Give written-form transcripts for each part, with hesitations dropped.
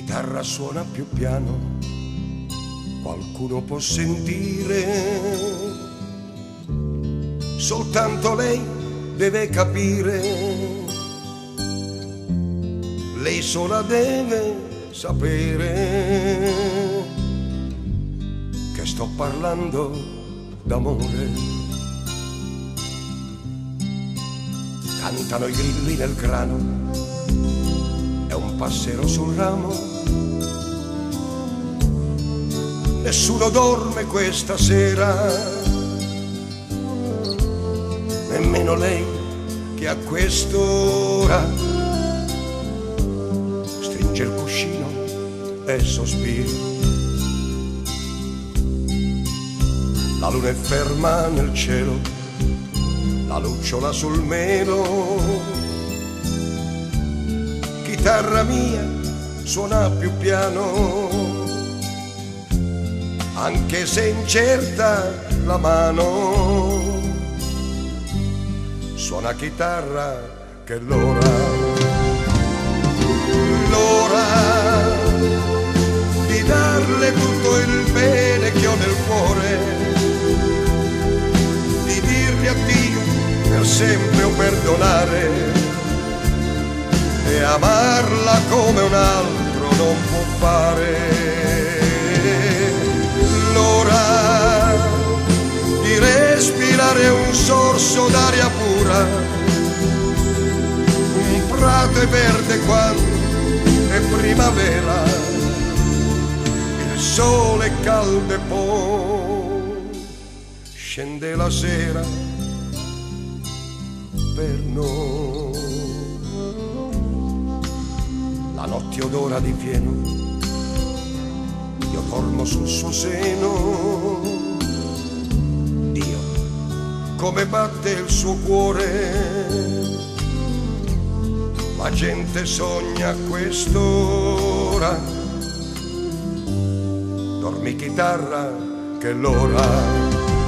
chitarra suona più piano, qualcuno può sentire, soltanto lei deve capire, lei sola deve sapere che sto parlando d'amore. Cantano i grilli nel grano, è un passero sul ramo, nessuno dorme questa sera, nemmeno lei che a quest'ora stringe il cuscino e sospira. La luna è ferma nel cielo, la lucciola sul melo, chitarra mia suona più piano, anche se incerta la mano, suona chitarra che l'ora di darle tutto il bene che ho nel cuore, di dirle addio per sempre o perdonare, e amarla come un altro non può fare. L'ora di respirare un sorso d'aria pura, un prato è verde quando è primavera, il sole è caldo e poi scende la sera per noi. La notte odora di fieno, io dormo sul suo seno. Dio, come batte il suo cuore, la gente sogna a quest'ora. Dormi chitarra che l'ora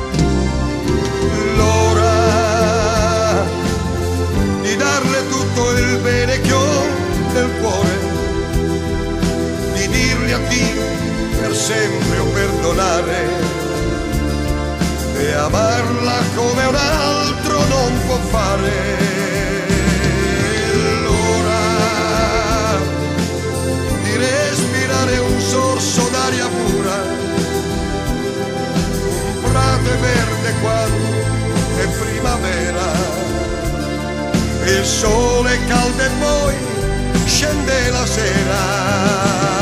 di darle tutto il bene che ho nel cuore, di dirle addio per sempre o perdonare, e amarla come un altro non può fare. L'ora di respirare un sorso d'aria pura, un prato è verde quando è primavera, il sole è caldo e poi scende la sera.